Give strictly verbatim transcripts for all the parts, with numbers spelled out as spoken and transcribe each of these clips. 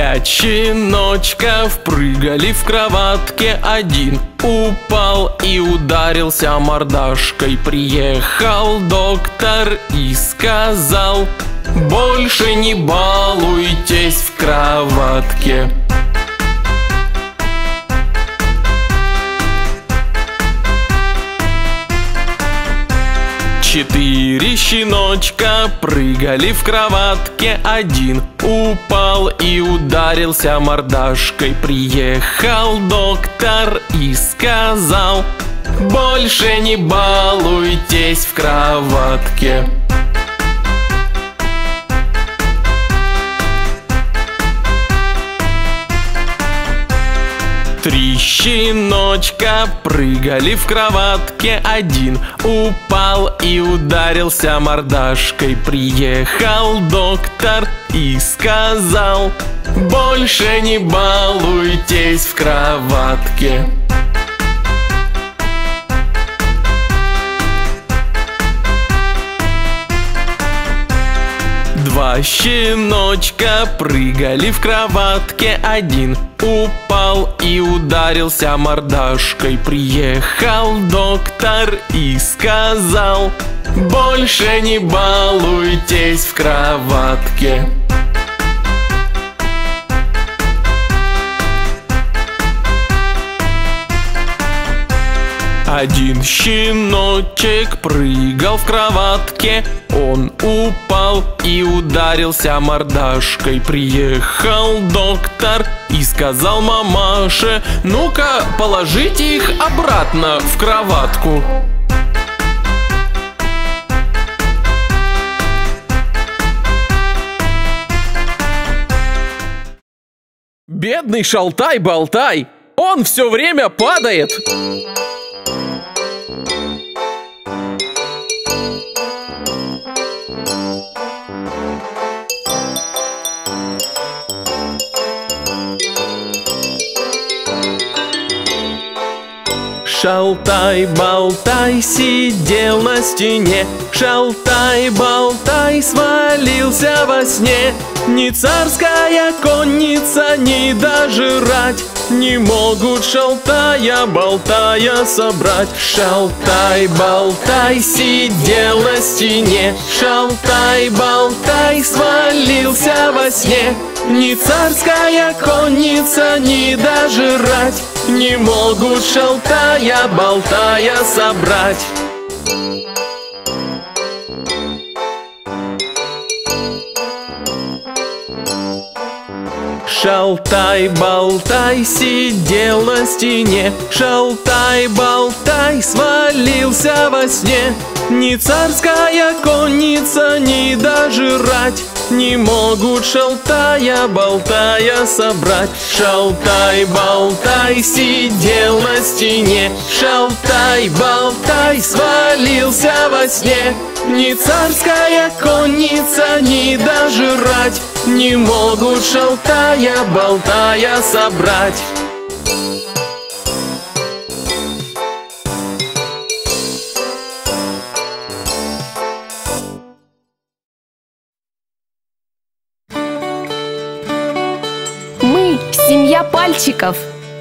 Пять щеночков прыгали в кроватке, один упал и ударился мордашкой. Приехал доктор и сказал: больше не балуйтесь в кроватке. Четыре щеночка прыгали в кроватке, один упал и ударился мордашкой. Приехал доктор и сказал: больше не балуйтесь в кроватке. Три щеночка прыгали в кроватке, один упал и ударился мордашкой. Приехал доктор и сказал: больше не балуйтесь в кроватке. Два щеночка прыгали в кроватке, один упал и ударился мордашкой. Приехал доктор и сказал: больше не балуйтесь в кроватке. Один щеночек прыгал в кроватке, он упал и ударился мордашкой. Приехал доктор и сказал мамаше: ну-ка, положите их обратно в кроватку. Бедный шалтай-болтай, он все время падает. Шалтай-болтай сидел на стене, шалтай-болтай свалился во сне. Ни царская конница, ни даже рать не могут шалтая-болтая собрать. Шалтай-болтай сидел на стене, шалтай-болтай свалился во сне. Ни царская конница, ни даже рать не могут шалтая-болтая собрать. Шалтай-болтай сидел на стене, шалтай-болтай свалился во сне. Ни царская конница, ни даже рать не могут шалтая-болтая собрать. Шалтай-болтай сидел на стене, шалтай-болтай свалился во сне. Ни царская конница, ни даже рать не могут шалтая-болтая собрать. Мы — семья пальчиков.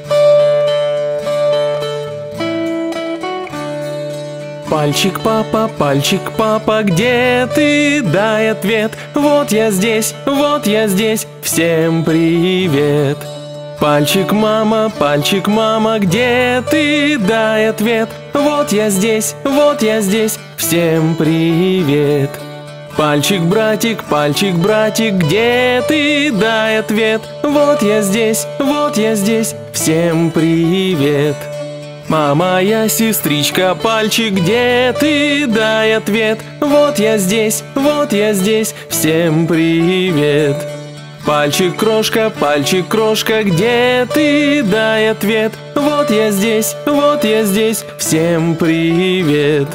Пальчик папа, пальчик папа, где ты? Дай ответ. Вот я здесь, вот я здесь, всем привет. Пальчик мама, пальчик мама, где ты? Дай ответ. Вот я здесь, вот я здесь, всем привет. Пальчик братик, пальчик братик, где ты? Дай ответ. Вот я здесь, вот я здесь, всем привет. Мама, я сестричка, пальчик, где ты? Дай ответ. Вот я здесь, вот я здесь, всем привет. Пальчик крошка, пальчик крошка, где ты? Дай ответ. Вот я здесь, вот я здесь, всем привет.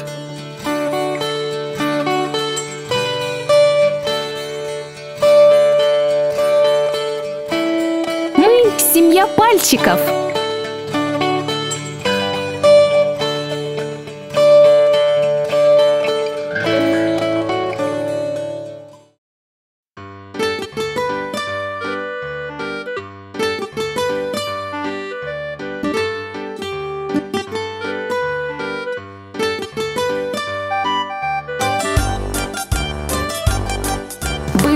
Мы — семья пальчиков.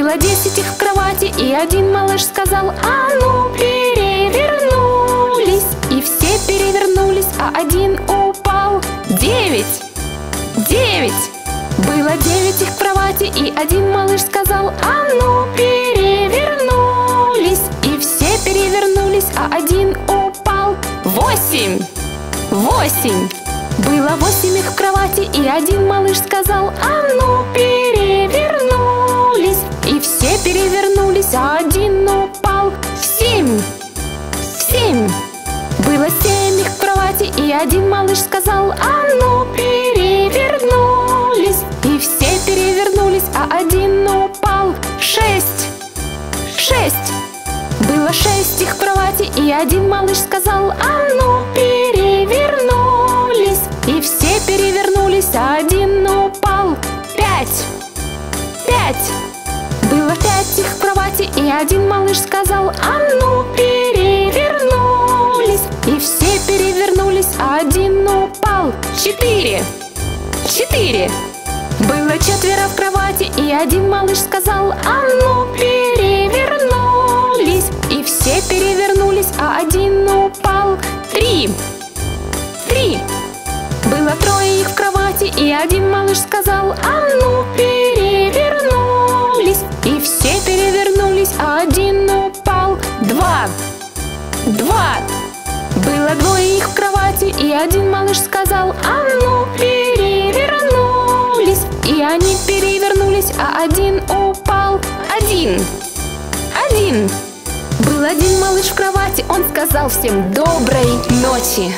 Было десять их в кровати, и один малыш сказал: а ну, перевернулись. И все перевернулись, а один упал. Девять! Девять! Было девять их в кровати, и один малыш сказал: а ну, перевернулись. И все перевернулись, а один упал. Восемь! Восемь! Было восемь их в кровати, и один малыш сказал: а ну, перевернулись. И все перевернулись, а один упал. Семь! Семь! Было семь их в кровати, и один малыш сказал: а ну, перевернулись. И все перевернулись, а один упал. Шесть! Шесть! Было шесть их в кровати, и один малыш сказал: а ну, перевернулись. И все перевернулись, а один упал. Пять! Пять! Было пять их в кровати, и один малыш сказал: а ну, перевернулись. И все перевернулись, а один упал. Четыре! Четыре! Было четверо в кровати, и один малыш сказал: а ну, перевернулись. И все перевернулись, а один упал. Три! Три! Было трое их в кровати, и один малыш сказал: а ну, перевернулись. И все перевернулись, а один упал. Два! Два! Было двое их в кровати, и один малыш сказал: а ну, перевернулись. И они перевернулись, а один упал. Один! Один! Был один малыш в кровати, он сказал всем доброй ночи.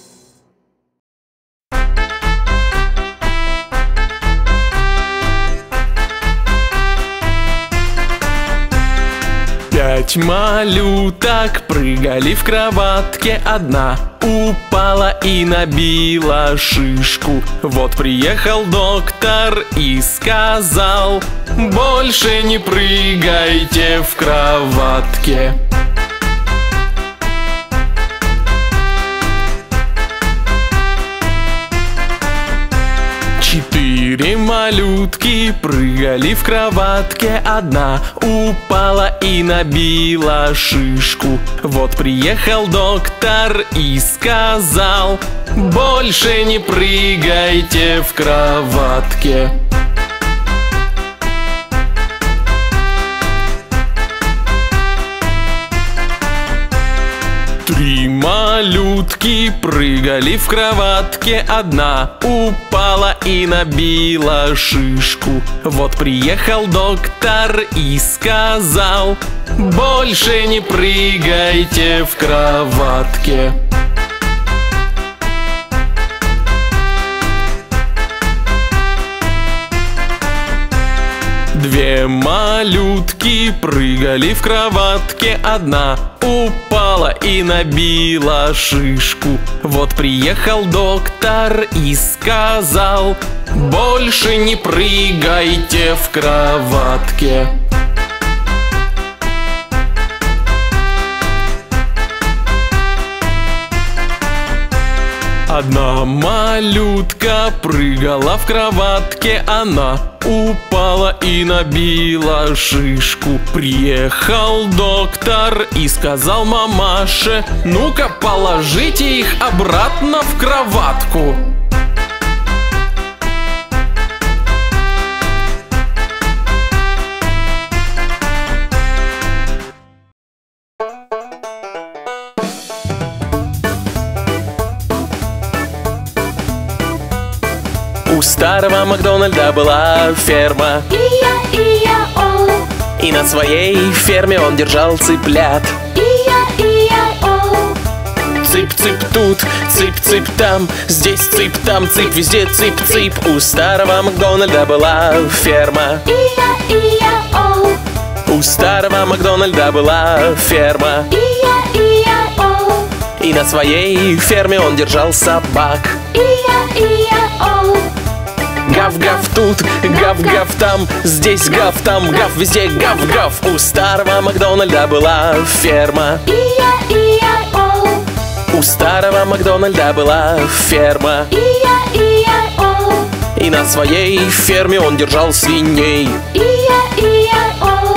Пять малюток прыгали в кроватке, одна упала и набила шишку. Вот приехал доктор и сказал: больше не прыгайте в кроватке. Четыре малютки прыгали в кроватке, одна упала и набила шишку. Вот приехал доктор и сказал: больше не прыгайте в кроватке. Три малютки прыгали в кроватке, одна упала и набила шишку. Вот приехал доктор и сказал: больше не прыгайте в кроватке. Две малютки прыгали в кроватке, одна упала и набила шишку. Вот приехал доктор и сказал: больше не прыгайте в кроватке. Одна малютка прыгала в кроватке, она упала и набила шишку. Приехал доктор и сказал мамаше: ну-ка положите их обратно в кроватку. У старого Макдональда была ферма, И-я-и-я-о, и на своей ферме он держал цыплят. И-я-и-я-о, Цып-цып тут, цып-цып там, здесь цып, там цып, везде цып-цып. У старого Макдональда была ферма. И-я-и-я-о, У старого Макдональда была ферма, И-я-и-я-о, и на своей ферме он держал собак. И-я-и-я-о, Гав-гав тут, гав-гав там, здесь гав, там гав, везде гав-гав. У старого Макдональда была ферма. И-я-и-я-о, У старого Макдональда была ферма, И-я-и-я-о, и на своей ферме он держал свиней. И-я-и-я-о,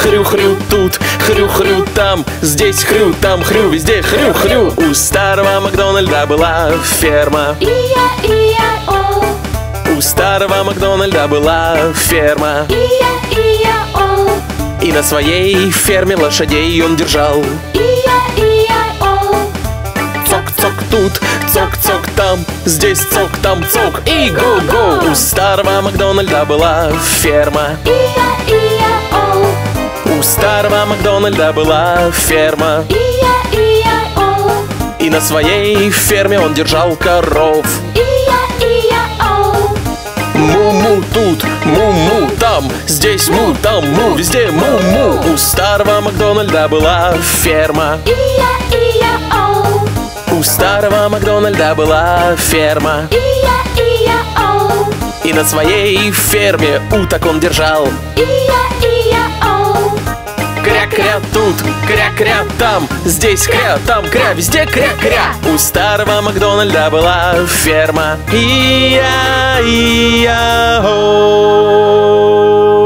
хрю-хрю тут, хрю-хрю там, здесь хрю, там хрю, везде хрю-хрю. У старого Макдональда была ферма. И-я-и-я-о. У старого Макдональда была ферма. И-я-и-я-о. И на своей ферме лошадей он держал. И-я-и-я-о. Цок-цок тут, цок-цок там, здесь цок, там цок и го-го. У старого Макдональда была ферма. И-я-и-я-о. У старого Макдональда была ферма. И-я-и-я-о. И на своей ферме он держал коров. И-я-и-я-о. Му-му тут, му-му там, здесь му, там му, везде му-му. У старого Макдональда была ферма. И-я-и-я-о. У старого Макдональда была ферма. И-я-и-я-о. И на своей ферме уток он держал. И-я-и-я-о. Кря-кря тут, кря-кря там, здесь кря, там кря, везде кря-кря. У старого Макдональда была ферма. И-я-и-я-о.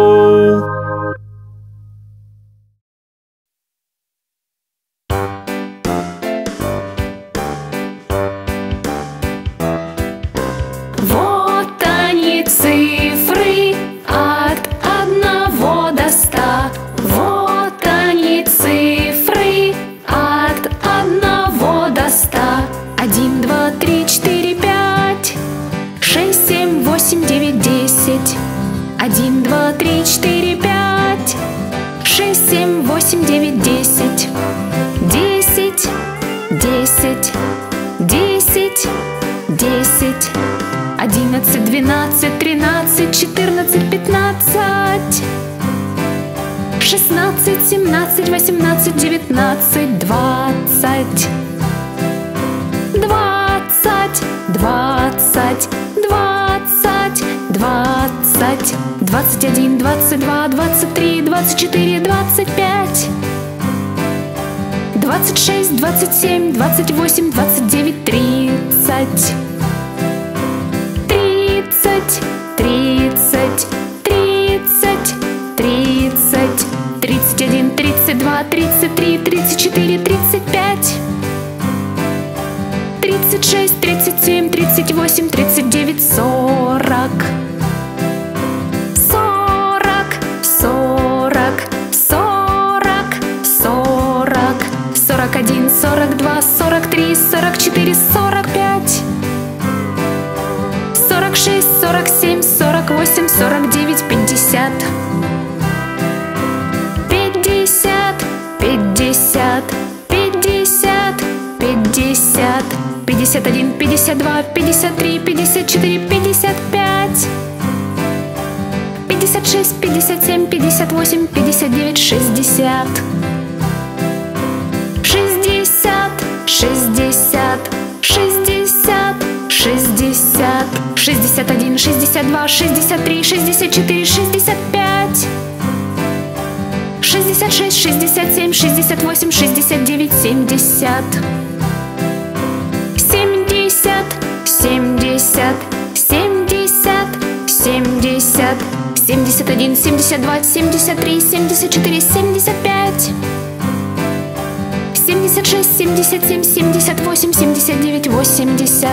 Вот они цифры от одного до ста. Вот они цифры от одного до ста. Один, два, три, четыре, пять, шесть, семь, восемь, девять, десять. Один, два, три, четыре, пять, шесть, семь, восемь, девять, десять. Десять, десять, десять, десять. Одиннадцать, двенадцать, тринадцать, четырнадцать, пятнадцать, шестнадцать, семнадцать, восемнадцать, девятнадцать, двадцать, двадцать, двадцать, двадцать, двадцать, двадцать один, двадцать два, двадцать три, двадцать четыре, двадцать пять, двадцать шесть, двадцать семь, двадцать восемь, двадцать девять, тридцать. Тридцать, тридцать, тридцать, тридцать один, тридцать два, тридцать три, тридцать четыре, тридцать пять, тридцать шесть, тридцать семь, тридцать восемь, тридцать девять, сорок, сорок, сорок, сорок, сорок, сорок один, сорок два, сорок три, сорок четыре, сорок пять. Сорок шесть, сорок семь, сорок восемь, сорок девять, пятьдесят. Пятьдесят, пятьдесят, пятьдесят, пятьдесят. Пятьдесят один, пятьдесят два, пятьдесят три, пятьдесят четыре, пятьдесят пять. Пятьдесят шесть, пятьдесят семь, пятьдесят восемь, пятьдесят девять, шестьдесят. Шестьдесят, шестьдесят, шестьдесят, шестьдесят. Шестьдесят один, шестьдесят два, шестьдесят три, шестьдесят четыре, шестьдесят пять. Шестьдесят шесть, шестьдесят семь, шестьдесят восемь, шестьдесят девять, семьдесят. Семьдесят, семьдесят, семьдесят, семьдесят. Семьдесят один, семьдесят два, семьдесят три, семьдесят четыре, семьдесят пять. Семьдесят шесть, семьдесят семь, семьдесят восемь, семьдесят девять, восемьдесят.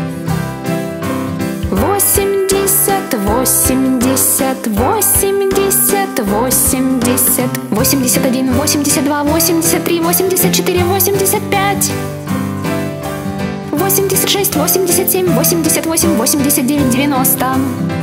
Восемьдесят, восемьдесят, восемьдесят, восемьдесят. Восемьдесят один, восемьдесят два, восемьдесят три, восемьдесят четыре, восемьдесят пять. Восемьдесят шесть, восемьдесят семь, восемьдесят восемь, восемьдесят девять, девяносто.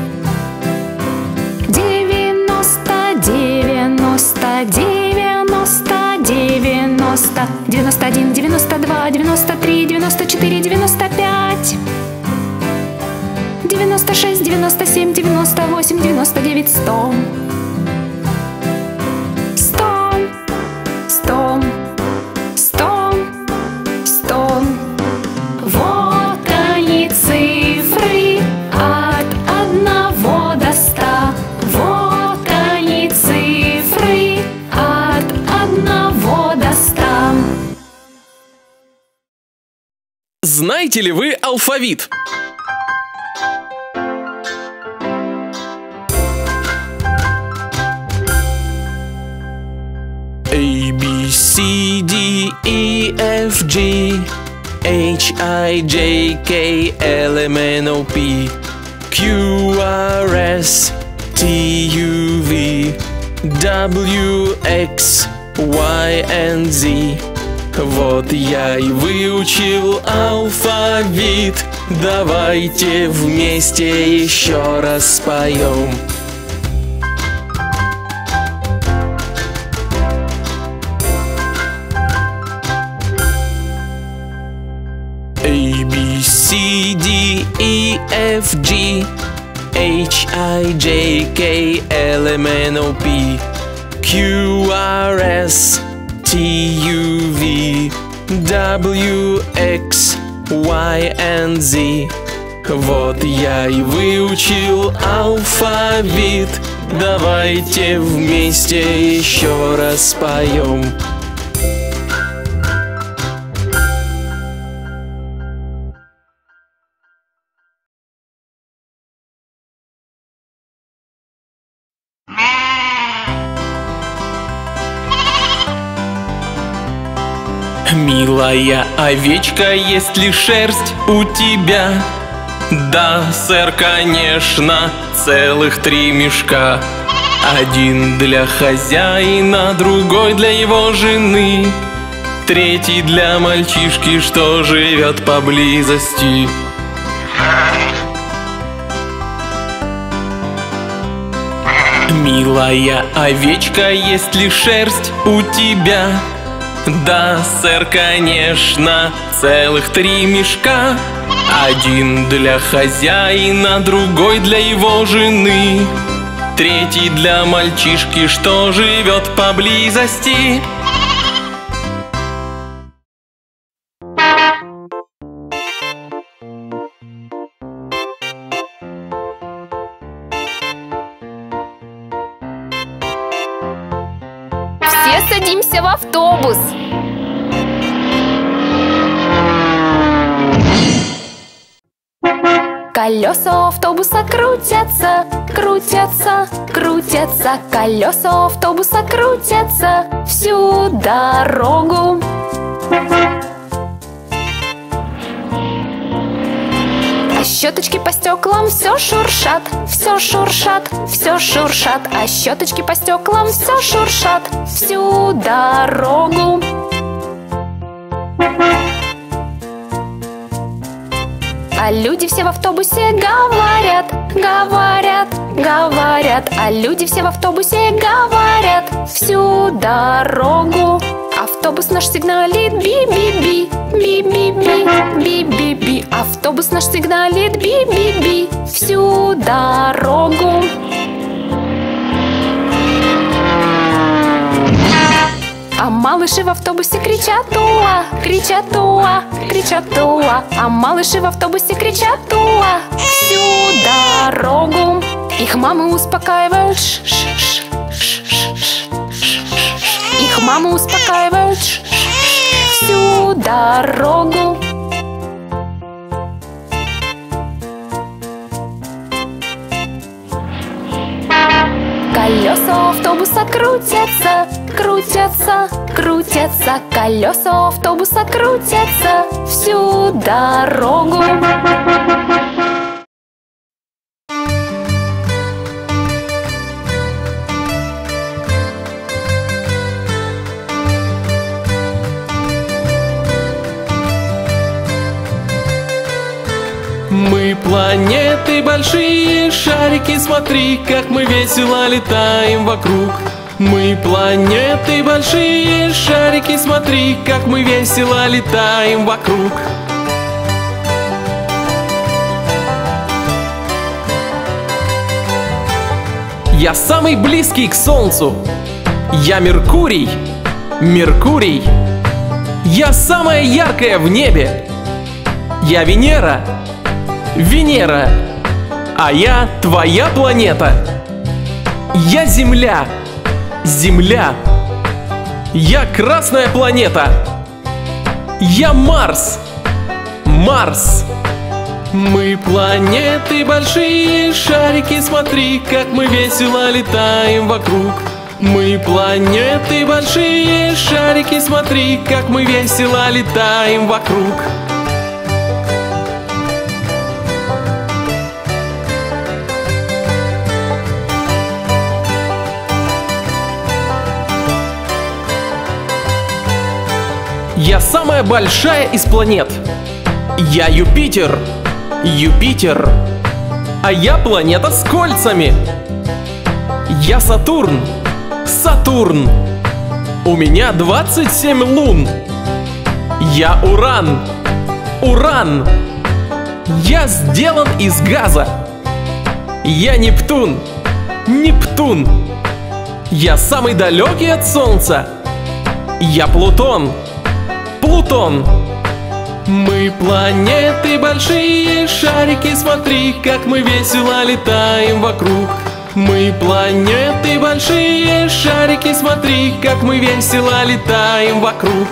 Девяносто, девяносто, девяносто, девяносто. Девяносто один, девяносто два, девяносто три, девяносто четыре, девяносто пять. Девяносто шесть, девяносто семь, девяносто восемь, девяносто девять, сто. Сто, сто, сто, сто. Вот они цифры от одного до ста. Вот они цифры от одного до ста. Знаете ли вы алфавит? D, E, F, G, H, I, J, K, L, M, N, O, P, Q, R, S, T, U, V, W, X, Y, and Z. Вот я и выучил алфавит. Давайте вместе еще раз споем. A, B, C, D, E, F, G, H, I, J, K, L, M, N, O, P, Q, R, S, T, U, V, W, X, Y, and Z. Вот я и выучил алфавит. Давайте вместе еще раз споем. Милая овечка, есть ли шерсть у тебя? Да, сэр, конечно, целых три мешка. Один для хозяина, другой для его жены, третий для мальчишки, что живет поблизости. Милая овечка, есть ли шерсть у тебя? Да, сэр, конечно, целых три мешка. Один для хозяина, другой для его жены, третий для мальчишки, что живет поблизости. Все садимся в автобус. Колеса автобуса крутятся, крутятся, крутятся. Колеса автобуса крутятся всю дорогу. А щеточки по стеклам все шуршат, все шуршат, все шуршат. А щеточки по стеклам все шуршат всю дорогу. А люди все в автобусе говорят, говорят, говорят. А люди все в автобусе говорят всю дорогу. Автобус наш сигналит би-би-би, би-би-би, би-би-би. Автобус наш сигналит би-би-би всю дорогу. А малыши в автобусе кричат уа, кричат уа, кричат уа. А малыши в автобусе кричат уа всю дорогу. Их мамы успокаивают, ш-ш-ш, ш-ш-ш, ш-ш-ш. Их мамы успокаивают, ш-ш-ш, всю дорогу. Колеса автобуса крутятся, крутятся, крутятся. Колеса автобуса крутятся всю дорогу. Мы планеты большие, шарики, смотри, как мы весело летаем вокруг. Мы планеты большие, шарики, смотри, как мы весело летаем вокруг. Я самый близкий к Солнцу. Я Меркурий, Меркурий. Я самая яркая в небе. Я Венера, Венера. А я твоя планета. Я Земля, Земля. Я Красная планета. Я Марс, Марс. Мы планеты большие, шарики, смотри, как мы весело летаем вокруг. Мы планеты большие, шарики, смотри, как мы весело летаем вокруг. Я самая большая из планет. Я Юпитер. Юпитер. А я планета с кольцами. Я Сатурн. Сатурн. У меня двадцать семь лун. Я Уран. Уран. Я сделан из газа. Я Нептун. Нептун. Я самый далекий от Солнца. Я Плутон. Плутон. Мы планеты большие, шарики, смотри, как мы весело летаем вокруг. Мы планеты большие, шарики, смотри, как мы весело летаем вокруг.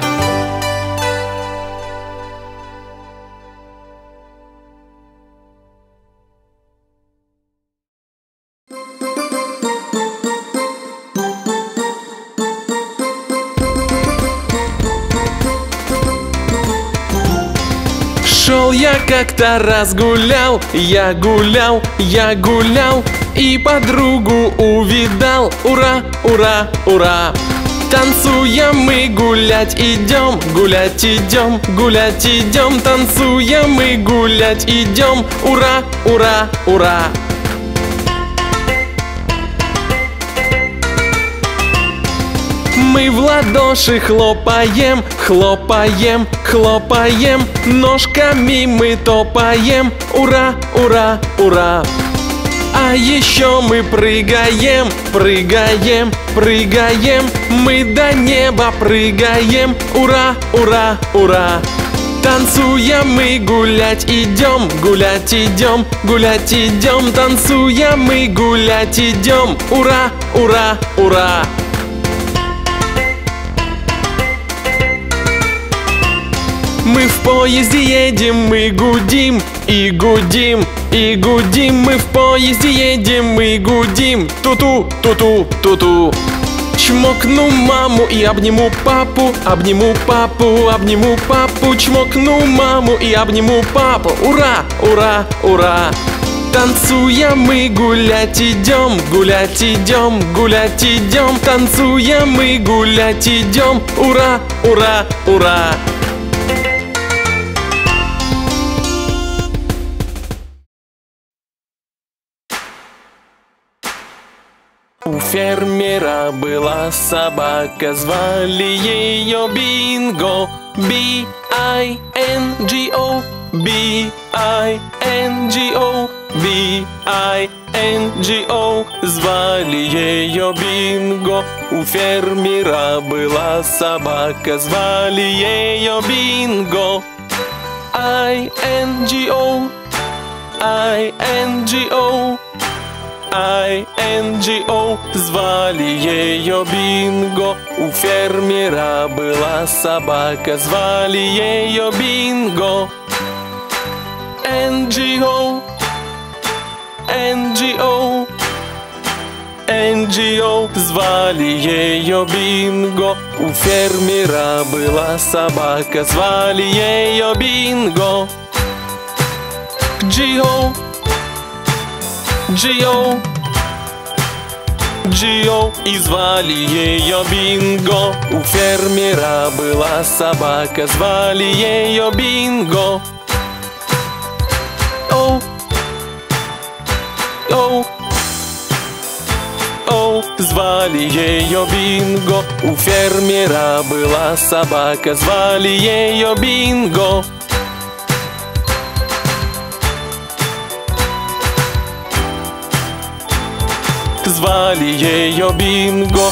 Шел я как-то раз гулял, я гулял, я гулял, и подругу увидал. Ура, ура, ура! Танцуем мы, гулять идем, гулять идем, гулять идем, танцуем мы, гулять идем. Ура, ура, ура! Мы в ладоши хлопаем, хлопаем, хлопаем, ножками мы топаем. Ура, ура, ура! А еще мы прыгаем, прыгаем, прыгаем, мы до неба прыгаем. Ура, ура, ура! Танцуем мы, гулять идем, гулять идем, гулять идем, танцуем мы, гулять идем. Ура, ура, ура! Мы в поезде едем, мы гудим и гудим, и гудим. Мы в поезде едем, мы гудим. Ту-ту, ту-ту, ту-ту. Чмокну маму и обниму папу, обниму папу, обниму папу. Чмокну маму и обниму папу. Ура, ура, ура! Танцуем мы, гулять идем, гулять идем, гулять идем. Танцуем мы, гулять идем. Ура, ура, ура! У фермера была собака, звали ее Бинго. Би ай эн джи о, Би ай эн джи о, Би ай эн джи о, звали ее Бинго. У фермера была собака, звали ее Бинго. ай эн джи о, ай эн джи о, ай эн джи о, звали ее Бинго. У фермера была собака, звали ее Бинго. эн джи о, эн джи о, эн джи о, звали ее Бинго. У фермера была собака, звали ее Бинго. джи о, джи о, джи о, и звали ее Бинго. У фермера была собака, звали ее Бинго. О, о, о, звали ее Бинго. У фермера была собака, звали ее Бинго. Звали ее Бинго.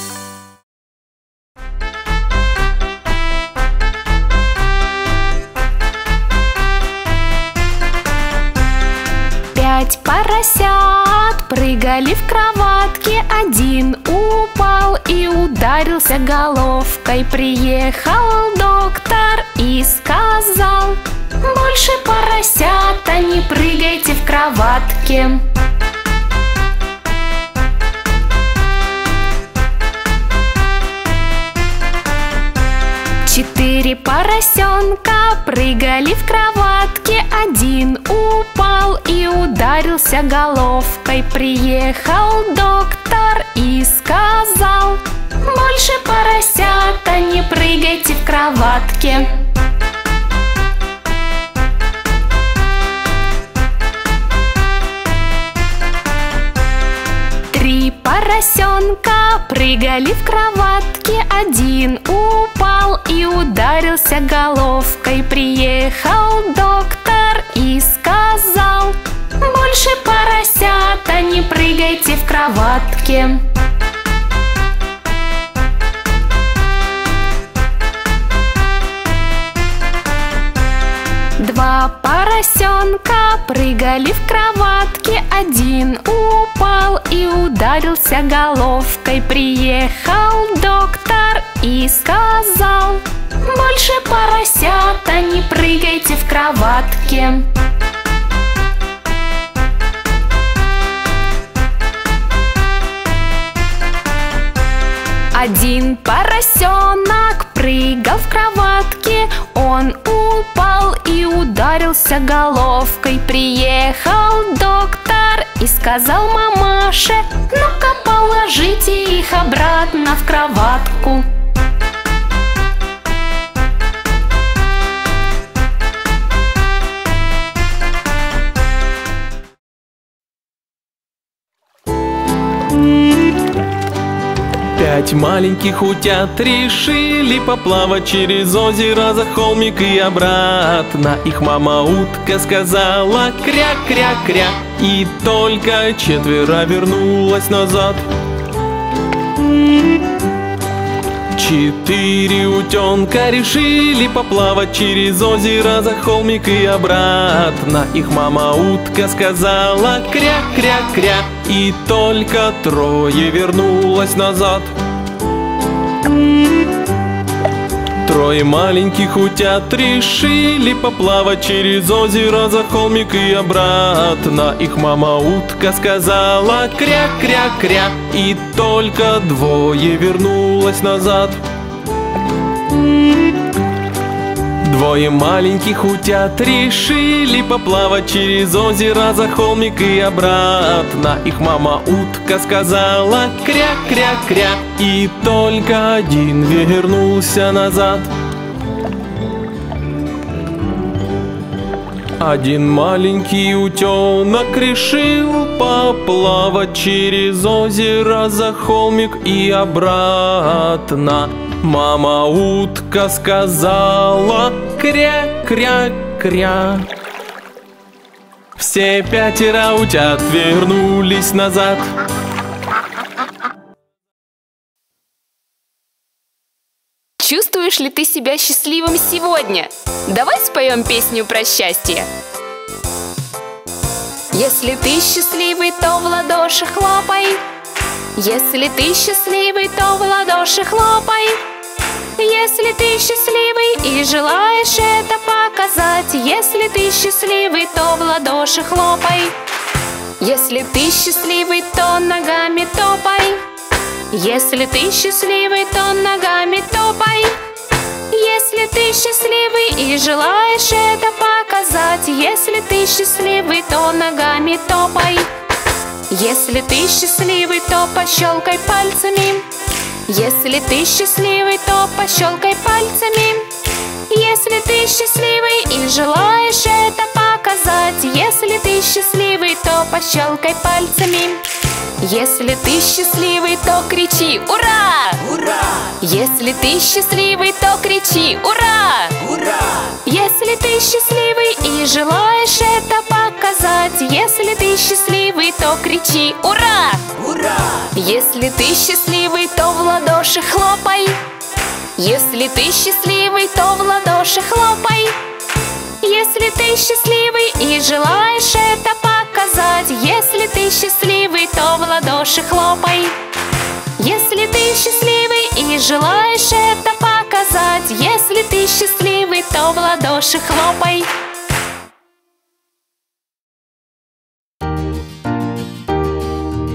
Пять поросят прыгали в кроватке. Один упал и ударился головкой. Приехал доктор и сказал: больше, поросята, не прыгайте в кроватке. Четыре поросенка прыгали в кроватке. Один упал и ударился головкой. Приехал доктор и сказал: больше, поросята, не прыгайте в кроватке. Три поросенка прыгали в кроватке. Один упал и ударился головкой. Приехал доктор и сказал: больше, поросята, не прыгайте в кроватке. Два поросенка прыгали в кроватке. Один упал и ударился головкой. Приехал доктор и сказал: больше, поросята, не прыгайте в кроватке. Один поросенок прыгал в кроватке. Он упал и ударился головкой. Приехал доктор и сказал мамаше: ну-ка, положите их обратно в кроватку. Пять маленьких утят решили поплавать через озеро за холмик и обратно. Их мама утка сказала: кря-кря-кря, и только четверо вернулась назад. Четыре утенка решили поплавать через озеро за холмик и обратно. Их мама утка сказала: кря-кря-кря, и только трое вернулось назад. Трое маленьких утят решили поплавать через озеро за холмик и обратно. Их мама утка сказала: кря-кря-кря, и только двое вернулось назад. Двое маленьких утят решили поплавать через озеро за холмик и обратно. Их мама утка сказала: кря-кря-кря, и только один вернулся назад. Один маленький утенок решил поплавать через озеро за холмик и обратно. Мама утка сказала: кря-кря-кря. Все пятеро утят вернулись назад. Чувствуешь ли ты себя счастливым сегодня? Давай споем песню про счастье. Если ты счастливый, то в ладоши хлопай. Если ты счастливый, то в ладоши хлопай. Если ты счастливый и желаешь это показать, если ты счастливый, то в ладоши хлопай. Если ты счастливый, то ногами топай. Если ты счастливый, то ногами топай. Если ты счастливый и желаешь это показать, если ты счастливый, то ногами топай. Если ты счастливый, то пощелкай пальцами. Если ты счастливый, то пощелкай пальцами. Если ты счастливый и желаешь это показать, если ты счастливый, то пощелкай пальцами. Если ты счастливый, то кричи «Ура!» Ура! Если ты счастливый, то кричи «Ура!» Ура! Если ты счастливый и желаешь это показать, если ты счастливый, то кричи «Ура!» Ура! Если ты счастливый, то в ладоши хлопай. Если ты счастливый, то в ладоши хлопай. Если ты счастливый и желаешь это показать, если ты счастливый, то в ладоши хлопай. Если ты счастливый и желаешь это показать, если ты счастливый, то в ладоши хлопай.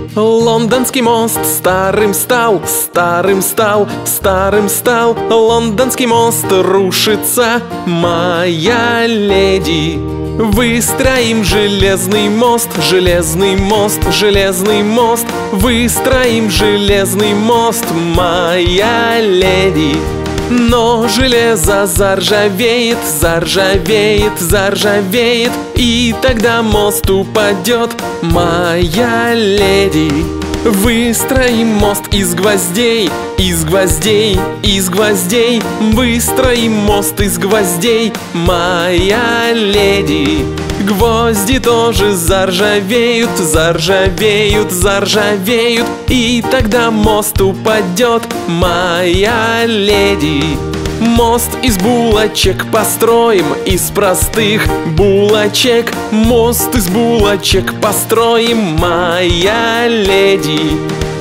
Лондонский мост старым стал, старым стал, старым стал. Лондонский мост рушится, моя леди. Выстроим железный мост, железный мост, железный мост. Выстроим железный мост, моя леди. Но железо заржавеет, заржавеет, заржавеет, и тогда мост упадет, моя леди. Выстроим мост из гвоздей, из гвоздей, из гвоздей. Выстроим мост из гвоздей, моя леди. Гвозди тоже заржавеют, заржавеют, заржавеют, и тогда мост упадет, моя леди. Мост из булочек построим, из простых булочек. Мост из булочек построим, моя леди.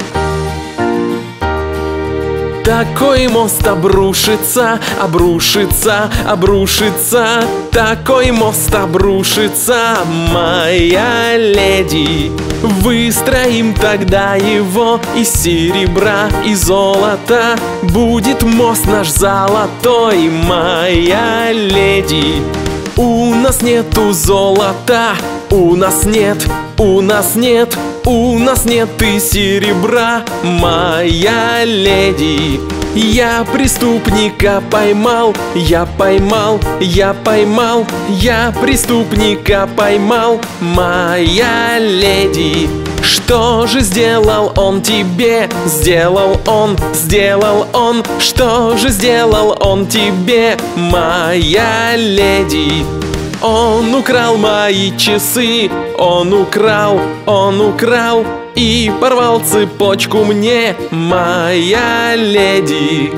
Такой мост обрушится, обрушится, обрушится. Такой мост обрушится, моя леди. Выстроим тогда его из серебра и золота. Будет мост наш золотой, моя леди. У нас нету золота, у нас нет, у нас нет, у нас нет и серебра, моя леди. Я преступника поймал, я поймал, я поймал, я преступника поймал, моя леди. Что же сделал он тебе? Сделал он, сделал он. Что же сделал он тебе, моя леди? Он украл мои часы, он украл, он украл и порвал цепочку мне, моя леди.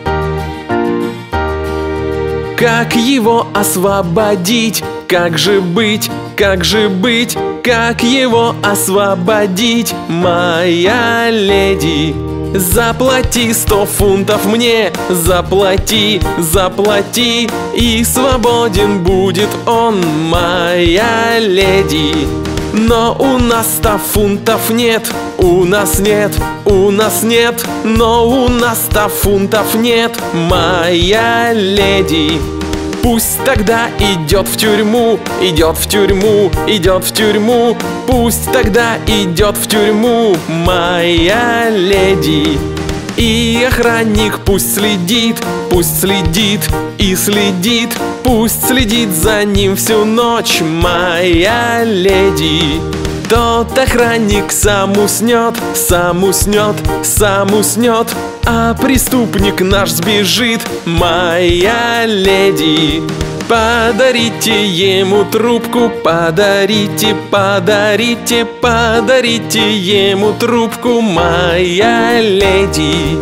Как его освободить? Как же быть? Как же быть? Как его освободить, моя леди? Заплати сто фунтов мне, заплати, заплати, и свободен будет он, моя леди. Но у нас ста фунтов нет, у нас нет, у нас нет, но у нас ста фунтов нет, моя леди. Пусть тогда идет в тюрьму, идет в тюрьму, идет в тюрьму. Пусть тогда идет в тюрьму, моя леди. И охранник пусть следит, пусть следит и следит. Пусть следит за ним всю ночь, моя леди. Тот охранник сам уснет, сам уснет, сам уснет, а преступник наш сбежит, моя леди. Подарите ему трубку, подарите, подарите, подарите ему трубку, моя леди.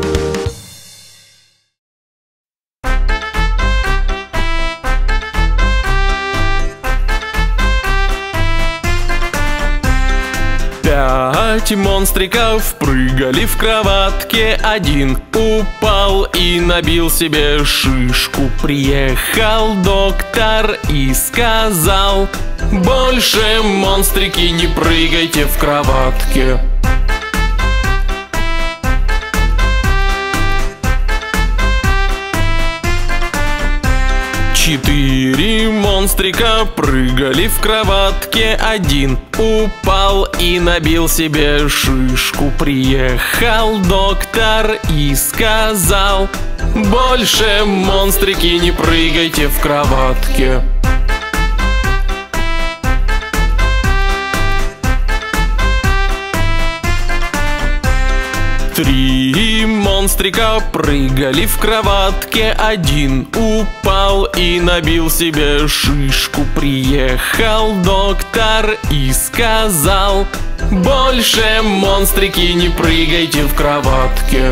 Пять монстриков прыгали в кроватке. Один упал и набил себе шишку. Приехал доктор и сказал: больше, монстрики, не прыгайте в кроватке. Четыре монстрика прыгали в кроватке. Один упал и набил себе шишку. Приехал доктор и сказал: больше, монстрики, не прыгайте в кроватке. Три монстрика прыгали в кроватке. Один упал и набил себе шишку. Приехал доктор и сказал: больше, монстрики, не прыгайте в кроватке.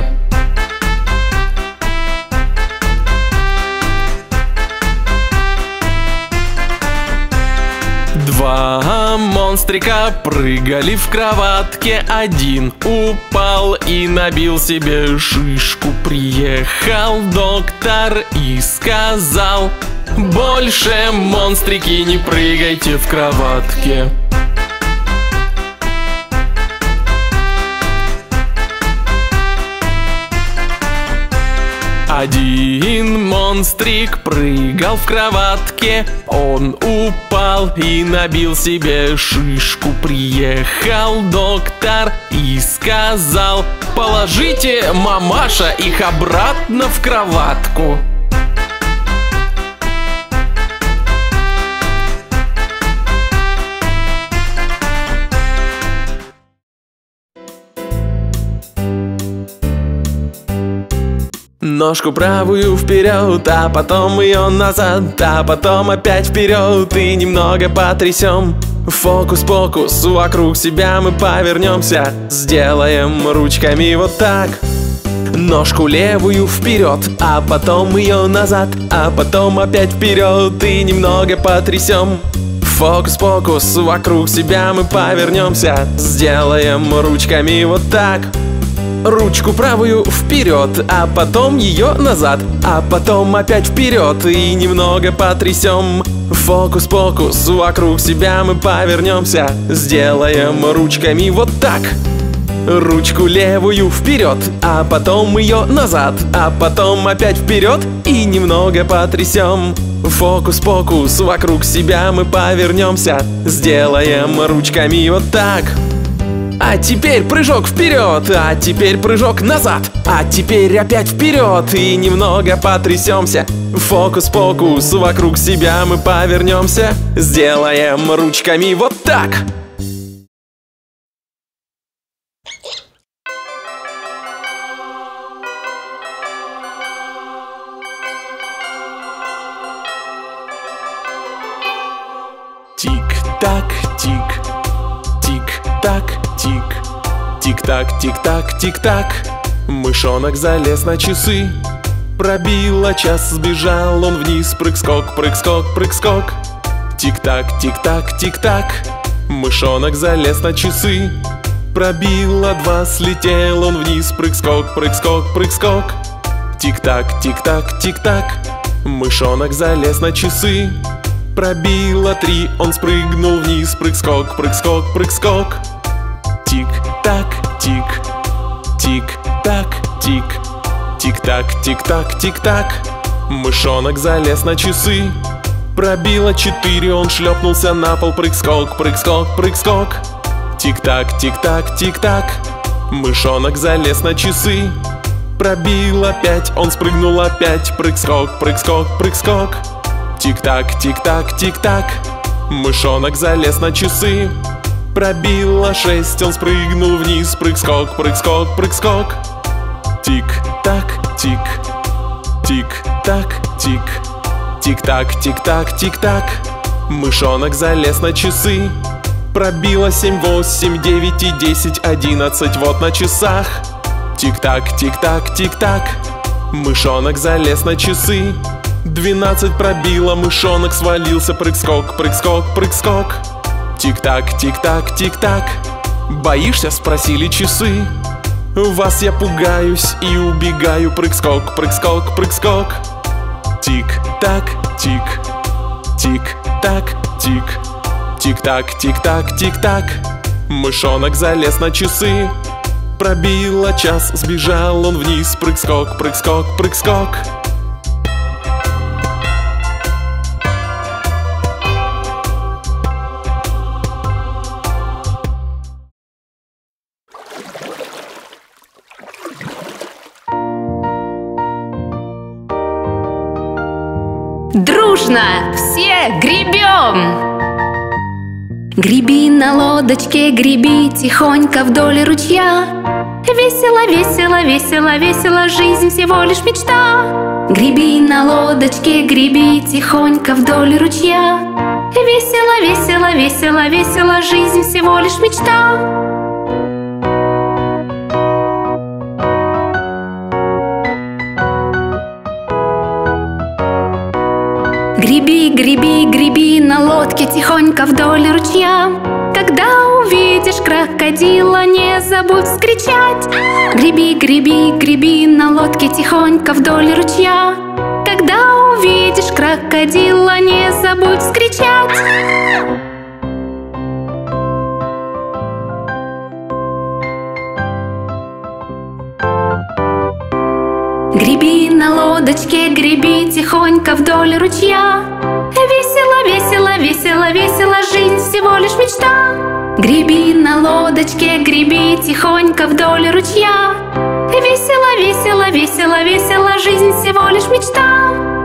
Два монстрика прыгали в кроватке. Один упал и набил себе шишку. Приехал доктор и сказал: больше, монстрики, не прыгайте в кроватке. Один монстрик прыгал в кроватке, он упал и набил себе шишку. Приехал доктор и сказал: положите, мамаша, их обратно в кроватку. Ножку правую вперед, а потом ее назад, а потом опять вперед и немного потрясем. Фокус-покус, вокруг себя мы повернемся, сделаем ручками вот так. Ножку левую вперед, а потом ее назад, а потом опять вперед и немного потрясем. Фокус-покус, вокруг себя мы повернемся, сделаем ручками вот так. Ручку правую вперед, а потом ее назад, а потом опять вперед и немного потрясем. Фокус-покус, вокруг себя мы повернемся, сделаем ручками вот так. Ручку левую вперед, а потом ее назад, а потом опять вперед и немного потрясем. Фокус-покус, вокруг себя мы повернемся, сделаем ручками вот так. А теперь прыжок вперед, а теперь прыжок назад, а теперь опять вперед и немного потрясемся. Фокус-покус, вокруг себя мы повернемся, сделаем ручками вот так. Тик-так, тик, тик-так, тик, тик-так, тик-так, тик-так. Мышонок залез на часы, пробило час, сбежал он вниз. Прыг-скок, прыг-скок, прыг-скок. Тик-так, тик-так, тик-так. Мышонок залез на часы, пробило два, слетел он вниз. Прыг-скок, прыг-скок, прыг-скок. Тик-так, тик-так, тик-так. Мышонок залез на часы, пробило три, он спрыгнул вниз. Прыг-скок, прыг-скок, прыг-скок. Тик-так, тик, тик-так, тик, тик-так, тик-так, тик-так. Мышонок залез на часы, пробило четыре, он шлепнулся на пол. Прыг-скок, прыг-скок, прыг-скок. Тик-так, тик-так, тик-так. Мышонок залез на часы, пробило пять, он спрыгнул опять. Прыг-скок, прыг-скок, прыг-скок. Тик-так, тик-так, тик-так. Мышонок залез на часы, пробило шесть, он спрыгнул вниз. Прыг-скок, прыг-скок, прыг-скок. Тик-так, тик, тик-так, тик, тик-так, тик-так, тик-так. Мышонок залез на часы, пробило семь, восемь, девять и десять, одиннадцать, вот на часах. Тик-так, тик-так, тик-так. Мышонок залез на часы, двенадцать пробило, мышонок свалился. Прыг-скок, прыг-скок, прыг-скок. Тик-так, тик-так, тик-так. Боишься? Спросили часы. Вас я пугаюсь и убегаю. Прыг-скок, прыг-скок, прыг-скок. Тик-так, тик, тик-так, тик, тик-так, тик-так, тик-так. Мышонок залез на часы, пробило час, сбежал он вниз. Прыг-скок, прыг-скок, прыг-скок. Дружно все гребем! Греби на лодочке, греби тихонько вдоль ручья. Весело, весело, весело, весело, жизнь всего лишь мечта. Греби на лодочке, греби тихонько вдоль ручья. Весело, весело, весело, весело, жизнь всего лишь мечта. Греби, греби, греби на лодке тихонько вдоль ручья. Когда увидишь крокодила, не забудь вскричать. Греби, греби, греби на лодке тихонько вдоль ручья. Когда увидишь крокодила, не забудь вскричать. Греби на лодке лодочке греби тихонько вдоль ручья. Весело, весело, весело, весело, жизнь всего лишь мечта. Греби на лодочке, греби тихонько вдоль ручья. Весело, весело, весело, весело, жизнь всего лишь мечта.